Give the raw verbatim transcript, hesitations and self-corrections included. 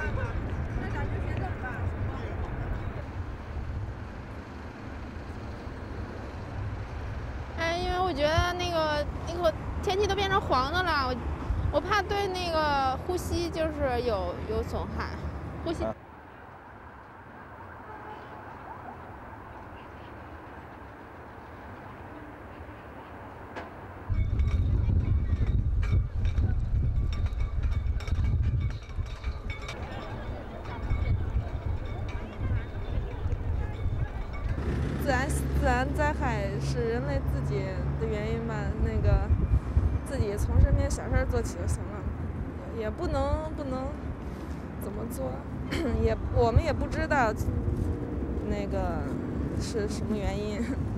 那咱就先这么办。 哎，因为我觉得那个那个天气都变成黄的了，我我怕对那个呼吸就是有有损害，呼吸。啊自然自然灾害是人类自己的原因吧，那个自己从身边小事做起就行了，也不能不能怎么做，也我们也不知道那个是什么原因。